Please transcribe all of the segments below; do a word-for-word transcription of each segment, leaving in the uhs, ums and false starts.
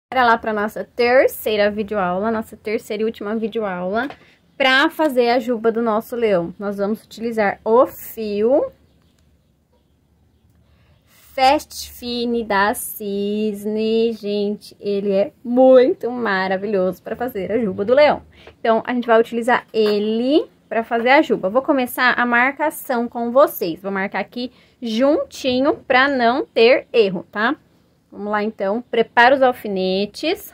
Bora lá para nossa terceira videoaula, nossa terceira e última videoaula, para fazer a juba do nosso leão. Nós vamos utilizar o fio Fast Fine da Cisne. Gente, ele é muito maravilhoso para fazer a juba do leão. Então, a gente vai utilizar ele para fazer a juba. Vou começar a marcação com vocês. Vou marcar aqui juntinho para não ter erro, tá? Vamos lá, então. Prepara os alfinetes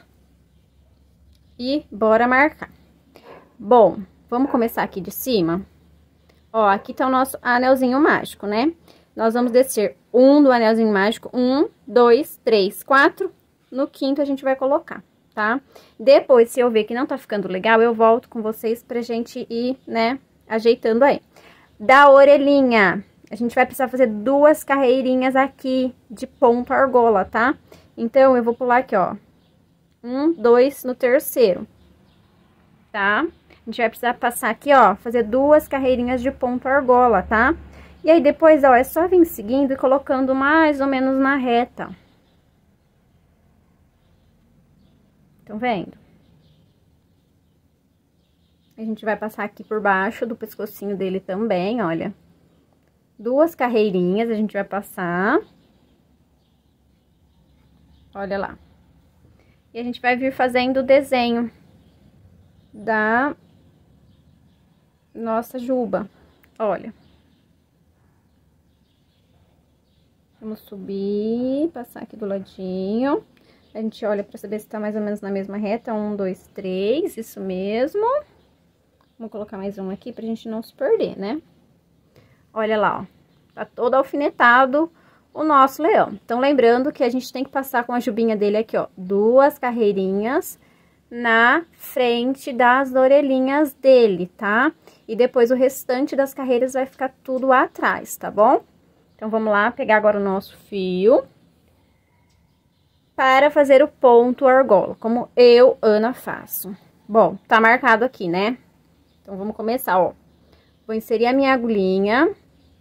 e bora marcar. Bom, vamos começar aqui de cima. Ó, aqui tá o nosso anelzinho mágico, né? Nós vamos descer um do anelzinho mágico, um, dois, três, quatro. No quinto a gente vai colocar, tá? Depois, se eu ver que não tá ficando legal, eu volto com vocês pra gente ir, né, ajeitando aí. Da orelhinha, a gente vai precisar fazer duas carreirinhas aqui de ponto argola, tá? Então, eu vou pular aqui, ó. Um, dois no terceiro, tá? A gente vai precisar passar aqui, ó, fazer duas carreirinhas de ponto argola, tá? E aí, depois, ó, é só vir seguindo e colocando mais ou menos na reta. Estão vendo? A gente vai passar aqui por baixo do pescocinho dele também, olha. Duas carreirinhas a gente vai passar. Olha lá. E a gente vai vir fazendo o desenho da nossa juba. Olha. Vamos subir, passar aqui do ladinho. A gente olha pra saber se tá mais ou menos na mesma reta. Um, dois, três, isso mesmo. Vamos colocar mais um aqui pra gente não se perder, né? Olha lá, ó. Tá todo alfinetado o nosso leão. Então, lembrando que a gente tem que passar com a jubinha dele aqui, ó. Duas carreirinhas na frente das orelhinhas dele, tá? E depois o restante das carreiras vai ficar tudo atrás, tá bom? Então, vamos lá pegar agora o nosso fio para fazer o ponto argola, como eu, Ana, faço. Bom, tá marcado aqui, né? Então, vamos começar, ó. Vou inserir a minha agulhinha.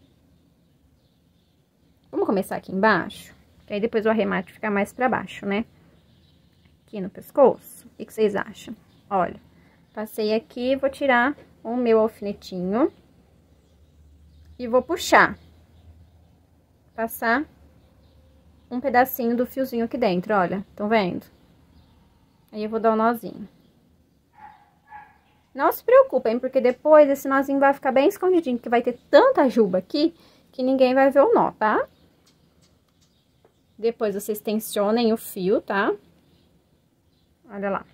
Vamos começar aqui embaixo, que aí depois o arremate fica mais pra baixo, né? Aqui no pescoço. O que vocês acham? Olha, passei aqui, vou tirar o meu alfinetinho e vou puxar. Passar um pedacinho do fiozinho aqui dentro, olha. Estão vendo? Aí eu vou dar um nozinho. Não se preocupem, porque depois esse nozinho vai ficar bem escondidinho, porque vai ter tanta juba aqui que ninguém vai ver o nó, tá? Depois vocês tensionem o fio, tá? Olha lá.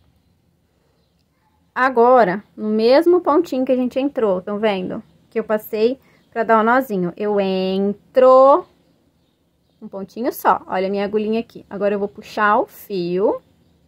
Agora, no mesmo pontinho que a gente entrou, estão vendo? Que eu passei pra dar o nozinho. Eu entro um pontinho só. Olha a minha agulhinha aqui. Agora eu vou puxar o fio.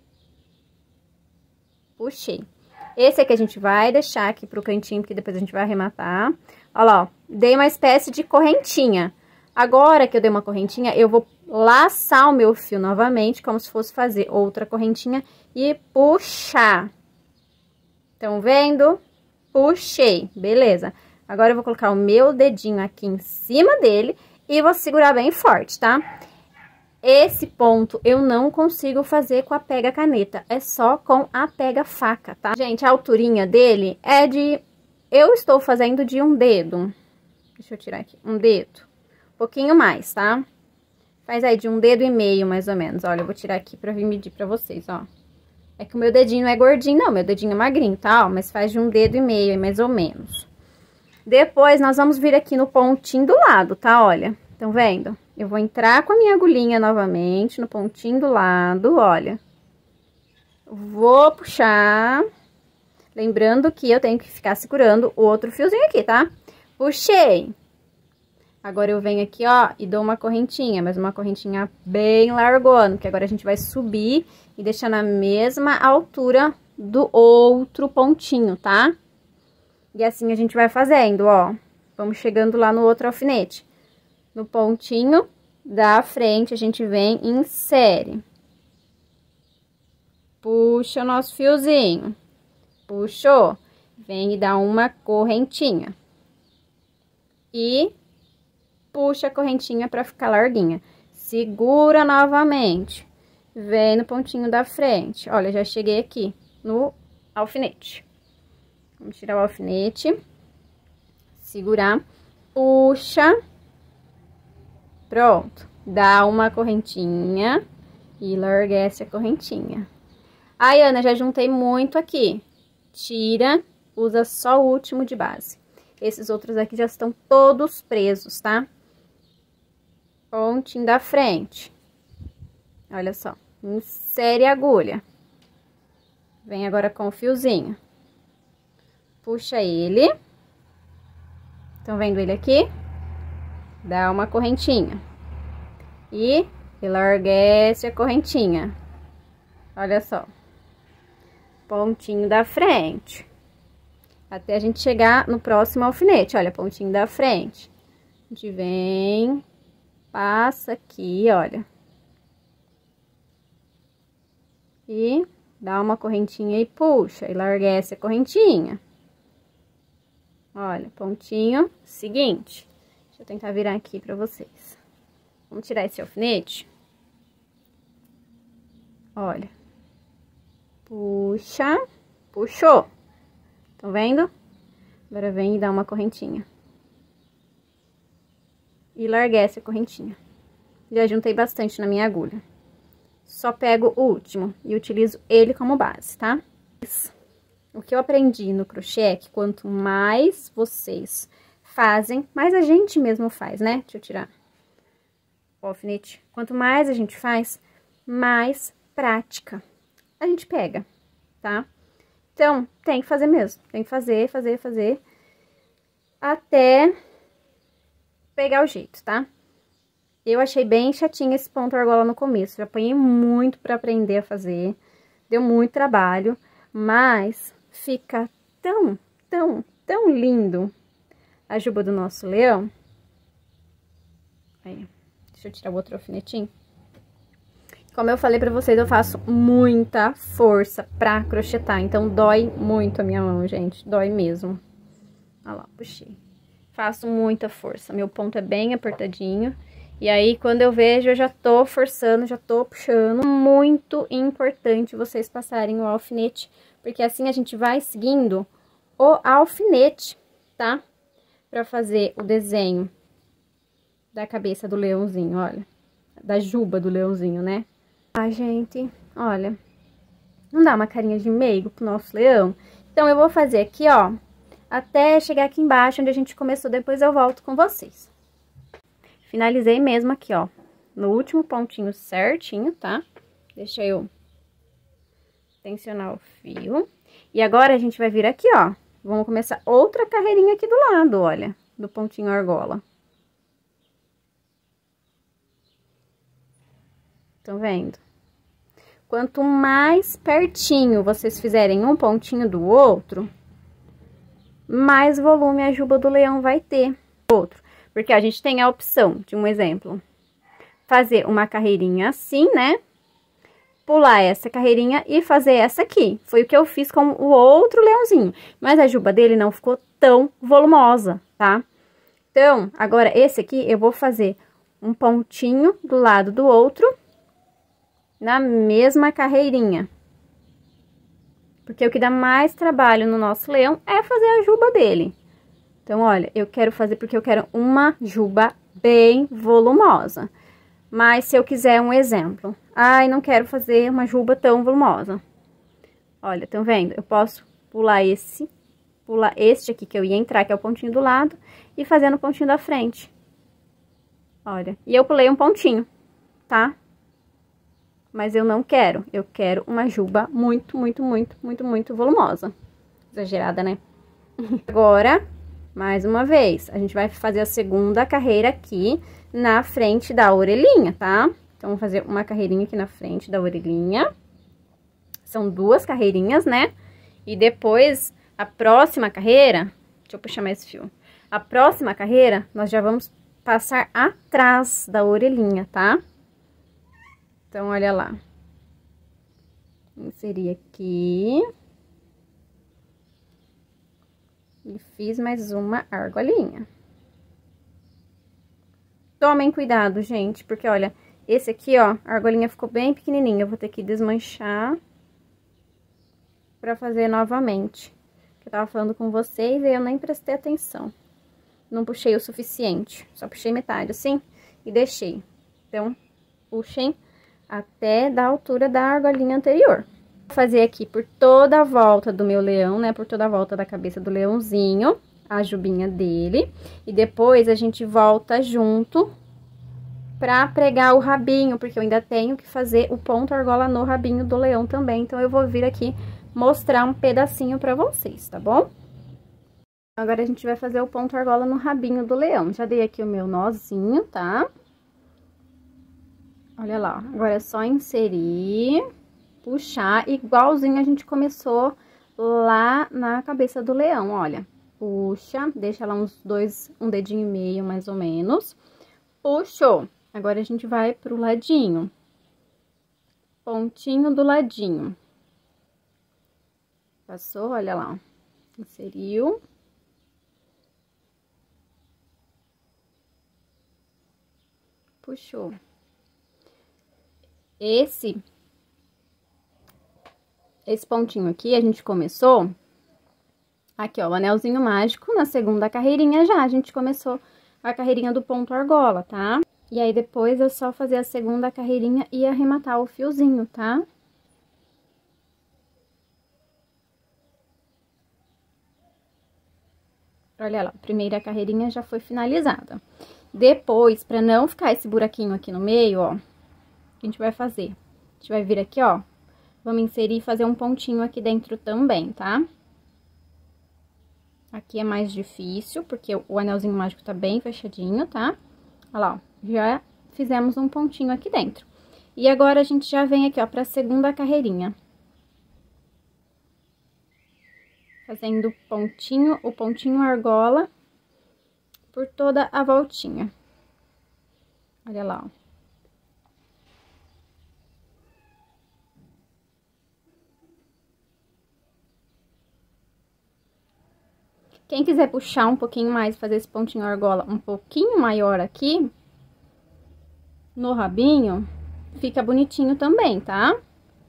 Puxei. Esse aqui a gente vai deixar aqui pro cantinho, porque depois a gente vai arrematar. Olha lá, ó. Dei uma espécie de correntinha. Agora que eu dei uma correntinha, eu vou laçar o meu fio novamente, como se fosse fazer outra correntinha e puxar. Estão vendo? Puxei, beleza. Agora eu vou colocar o meu dedinho aqui em cima dele e vou segurar bem forte, tá? Esse ponto eu não consigo fazer com a pega-caneta, é só com a pega-faca, tá? Gente, a alturinha dele é de... Eu estou fazendo de um dedo. Deixa eu tirar aqui, um dedo. Um pouquinho mais, tá? Faz aí de um dedo e meio, mais ou menos. Olha, eu vou tirar aqui pra vir medir pra vocês, ó. É que o meu dedinho não é gordinho, não. Meu dedinho é magrinho, tá? Ó, mas faz de um dedo e meio, mais ou menos. Depois, nós vamos vir aqui no pontinho do lado, tá? Olha, estão vendo? Eu vou entrar com a minha agulhinha novamente no pontinho do lado, olha. Vou puxar. Lembrando que eu tenho que ficar segurando o outro fiozinho aqui, tá? Puxei. Agora eu venho aqui, ó, e dou uma correntinha, mas uma correntinha bem largona, porque agora a gente vai subir e deixar na mesma altura do outro pontinho, tá? E assim a gente vai fazendo, ó. Vamos chegando lá no outro alfinete. No pontinho da frente, a gente vem e insere. Puxa o nosso fiozinho. Puxou. Vem e dá uma correntinha. E puxa a correntinha pra ficar larguinha. Segura novamente. vem no pontinho da frente. Olha, já cheguei aqui no alfinete. Vamos tirar o alfinete, segurar, puxa, pronto. Dá uma correntinha e larguece a correntinha. Ai, Ana, já juntei muito aqui. Tira, usa só o último de base. Esses outros aqui já estão todos presos, tá? Pontinho da frente. Olha só, insere a agulha. Vem agora com o fiozinho. Puxa ele. Estão vendo ele aqui? Dá uma correntinha. E larguece a correntinha. Olha só. Pontinho da frente. Até a gente chegar no próximo alfinete. Olha, pontinho da frente. A gente vem, passa aqui, olha. E dá uma correntinha e puxa. E larguece a correntinha. Olha, pontinho seguinte. Deixa eu tentar virar aqui pra vocês. Vamos tirar esse alfinete. Olha. Puxa. Puxou. Estão vendo? Agora vem e dá uma correntinha. E larguece a correntinha. Já juntei bastante na minha agulha. Só pego o último e utilizo ele como base, tá? O que eu aprendi no crochê é que quanto mais vocês fazem, mais a gente mesmo faz, né? Deixa eu tirar o alfinete. Quanto mais a gente faz, mais prática a gente pega, tá? Então, tem que fazer mesmo. Tem que fazer, fazer, fazer. Até pegar o jeito, tá? Eu achei bem chatinho esse ponto argola no começo. Já apanhei muito pra aprender a fazer. Deu muito trabalho. Mas fica tão, tão, tão lindo a juba do nosso leão. Aí, deixa eu tirar o outro alfinetinho. Como eu falei pra vocês, eu faço muita força pra crochetar. Então, dói muito a minha mão, gente. Dói mesmo. Olha lá, puxei. Faço muita força. Meu ponto é bem apertadinho. E aí, quando eu vejo, eu já tô forçando, já tô puxando. Muito importante vocês passarem o alfinete. Porque assim a gente vai seguindo o alfinete, tá? Pra fazer o desenho da cabeça do leãozinho, olha. Da juba do leãozinho, né? Ah, gente, olha, não dá uma carinha de meigo pro nosso leão? Então, eu vou fazer aqui, ó, até chegar aqui embaixo, onde a gente começou, depois eu volto com vocês. Finalizei mesmo aqui, ó, no último pontinho certinho, tá? Deixa eu tensionar o fio. E agora, a gente vai vir aqui, ó, vamos começar outra carreirinha aqui do lado, olha, do pontinho argola. Estão vendo? Quanto mais pertinho vocês fizerem um pontinho do outro, mais volume a juba do leão vai ter. Outro, porque a gente tem a opção de um exemplo, fazer uma carreirinha assim, né? Pular essa carreirinha e fazer essa aqui. Foi o que eu fiz com o outro leãozinho. Mas a juba dele não ficou tão volumosa, tá? Então, agora esse aqui eu vou fazer um pontinho do lado do outro, na mesma carreirinha. Porque o que dá mais trabalho no nosso leão é fazer a juba dele. Então, olha, eu quero fazer porque eu quero uma juba bem volumosa. Mas se eu quiser um exemplo, ai, não quero fazer uma juba tão volumosa. Olha, estão vendo? Eu posso pular esse, pular este aqui que eu ia entrar, que é o pontinho do lado, e fazer no pontinho da frente. Olha, e eu pulei um pontinho, tá? Mas eu não quero, eu quero uma juba muito, muito, muito, muito, muito volumosa. Exagerada, né? Agora, mais uma vez, a gente vai fazer a segunda carreira aqui na frente da orelhinha, tá? Então, vamos fazer uma carreirinha aqui na frente da orelhinha. São duas carreirinhas, né? E depois, a próxima carreira... Deixa eu puxar mais fio. A próxima carreira, nós já vamos passar atrás da orelhinha, tá? Então, olha lá. Inseri aqui. E fiz mais uma argolinha. Tomem cuidado, gente, porque, olha, Esse aqui, ó, a argolinha ficou bem pequenininha. Eu vou ter que desmanchar pra fazer novamente. Eu tava falando com vocês e eu nem prestei atenção. Não puxei o suficiente. Só puxei metade, assim, e deixei. Então, puxem até da altura da argolinha anterior. Vou fazer aqui por toda a volta do meu leão, né? Por toda a volta da cabeça do leãozinho, a jubinha dele. E depois a gente volta junto pra pregar o rabinho, porque eu ainda tenho que fazer o ponto argola no rabinho do leão também. Então, eu vou vir aqui mostrar um pedacinho pra vocês, tá bom? Agora, a gente vai fazer o ponto argola no rabinho do leão. Já dei aqui o meu nozinho, tá? Olha lá, agora é só inserir, puxar, igualzinho a gente começou lá na cabeça do leão, olha. Puxa, deixa lá uns dois, um dedinho e meio, mais ou menos. Puxou. Agora, a gente vai pro ladinho. Pontinho do ladinho. Passou, olha lá, ó. Inseriu. Puxou. Esse, esse pontinho aqui, a gente começou, aqui, ó, o anelzinho mágico, na segunda carreirinha já, a gente começou a carreirinha do ponto argola, tá? E aí, depois, é só fazer a segunda carreirinha e arrematar o fiozinho, tá? Olha lá, a primeira carreirinha já foi finalizada. Depois, pra não ficar esse buraquinho aqui no meio, ó, a gente vai fazer? A gente vai vir aqui, ó, vamos inserir e fazer um pontinho aqui dentro também, tá? Aqui é mais difícil, porque o anelzinho mágico tá bem fechadinho, tá? Olha lá, ó, já fizemos um pontinho aqui dentro. E agora, a gente já vem aqui, ó, pra segunda carreirinha. Fazendo pontinho, o pontinho argola por toda a voltinha. Olha lá, ó. Quem quiser puxar um pouquinho mais, fazer esse pontinho argola um pouquinho maior aqui, no rabinho, fica bonitinho também, tá?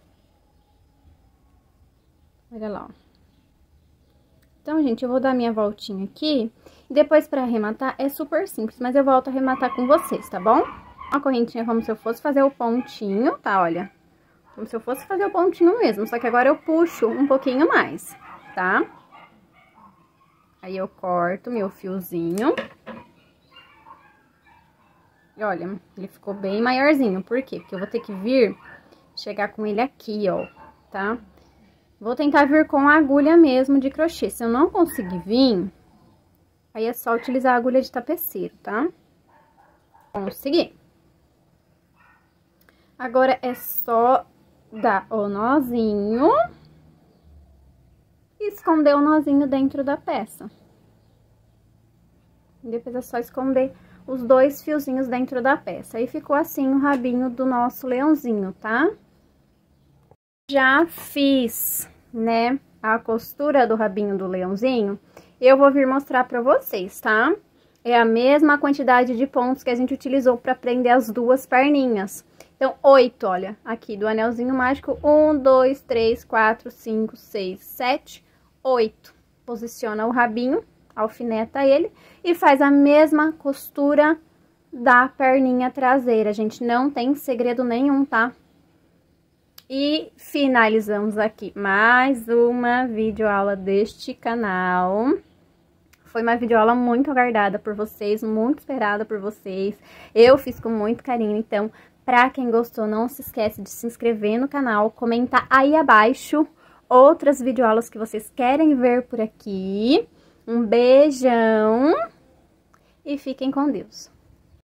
Olha lá, ó. Então, gente, eu vou dar minha voltinha aqui, e depois pra arrematar é super simples, mas eu volto a arrematar com vocês, tá bom? Uma correntinha como se eu fosse fazer o pontinho, tá? Olha, como se eu fosse fazer o pontinho mesmo, só que agora eu puxo um pouquinho mais, tá? Aí, eu corto meu fiozinho. E olha, ele ficou bem maiorzinho. Por quê? Porque eu vou ter que vir, chegar com ele aqui, ó, tá? Vou tentar vir com a agulha mesmo de crochê. Se eu não conseguir vir, aí é só utilizar a agulha de tapeceiro, tá? Consegui. Agora, é só dar o nozinho e esconder o nozinho dentro da peça. E depois é só esconder os dois fiozinhos dentro da peça. Aí, ficou assim o rabinho do nosso leãozinho, tá? Já fiz, né, a costura do rabinho do leãozinho. Eu vou vir mostrar pra vocês, tá? É a mesma quantidade de pontos que a gente utilizou pra prender as duas perninhas. Então, oito, olha, aqui do anelzinho mágico, um, dois, três, quatro, cinco, seis, sete, oito. Posiciona o rabinho, alfineta ele e faz a mesma costura da perninha traseira, gente. Não tem segredo nenhum, tá? E finalizamos aqui mais uma videoaula deste canal. Foi uma videoaula muito aguardada por vocês, muito esperada por vocês. Eu fiz com muito carinho, então, pra quem gostou, não se esquece de se inscrever no canal, comentar aí abaixo outras videoaulas que vocês querem ver por aqui. Um beijão e fiquem com Deus.